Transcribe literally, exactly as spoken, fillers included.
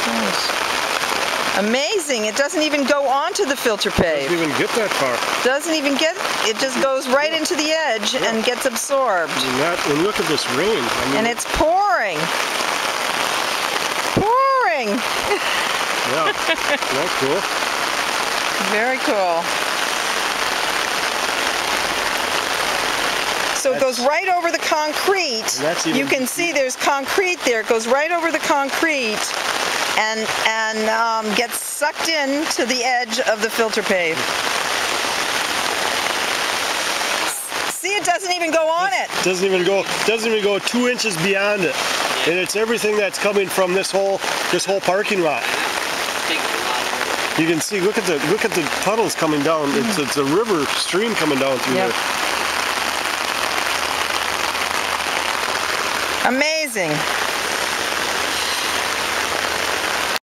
gosh. Amazing. It doesn't even go onto the filter pave. Doesn't even get that far. Doesn't even get, it just goes right into the edge yeah. and gets absorbed. And, that, and look at this rain. I mean, and it's pouring. Pouring. Yeah, that's cool. Very cool. So it goes right over the concrete. You can see there's concrete there. It goes right over the concrete and and um, gets sucked in to the edge of the filter pave. See, it doesn't even go on it. Doesn't even go. Doesn't even go two inches beyond it. And it's everything that's coming from this whole this whole parking lot. You can see. Look at the look at the puddles coming down. Mm. It's it's a river stream coming down through yep. there. Amazing.